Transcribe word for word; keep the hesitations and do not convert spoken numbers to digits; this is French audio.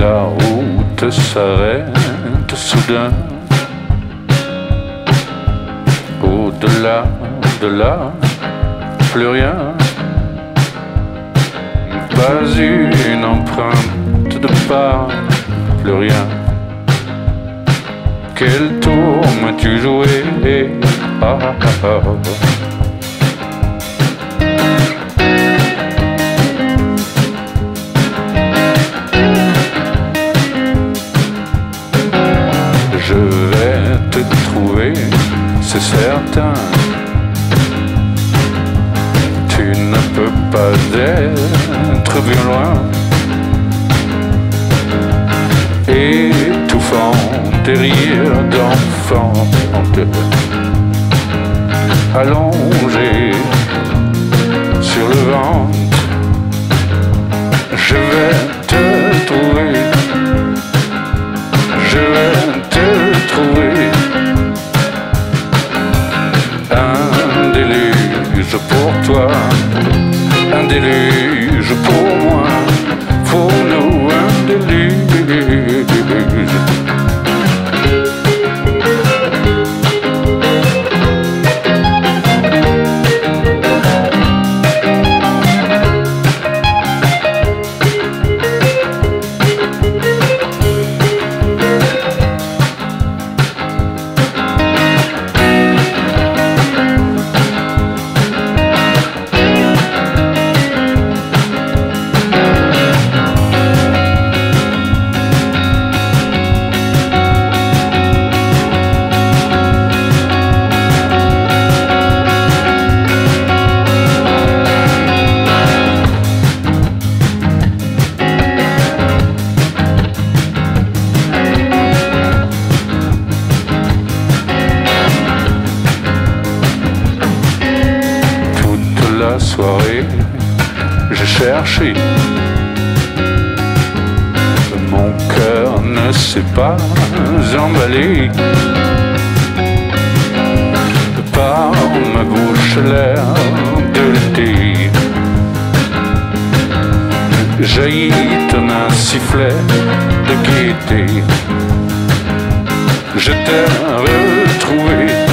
la route s'arrête soudain. Au-delà de là, plus rien. Pas une empreinte de pas, plus rien. Quel tour m'as-tu joué? Ah, ah, ah. Je vais te trouver, c'est certain. Tu ne peux pas être bien loin. Étouffant tes rires d'enfant, allongé sur le ventre. Je vais te trouver, je vais te trouver. Un déluge pour toi, un déluge pour moi. Pour nous un déluge. La soirée, j'ai cherché. Mon cœur ne s'est pas emballé. Par ma bouche l'air de l'été jaillit comme un sifflet de gaieté. Je t'ai retrouvé.